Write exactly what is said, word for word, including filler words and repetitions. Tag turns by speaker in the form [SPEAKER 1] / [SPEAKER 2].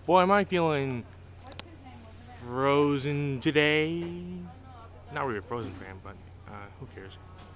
[SPEAKER 1] Boy, am I feeling frozen today. Not really a Frozen fan, but uh, who cares?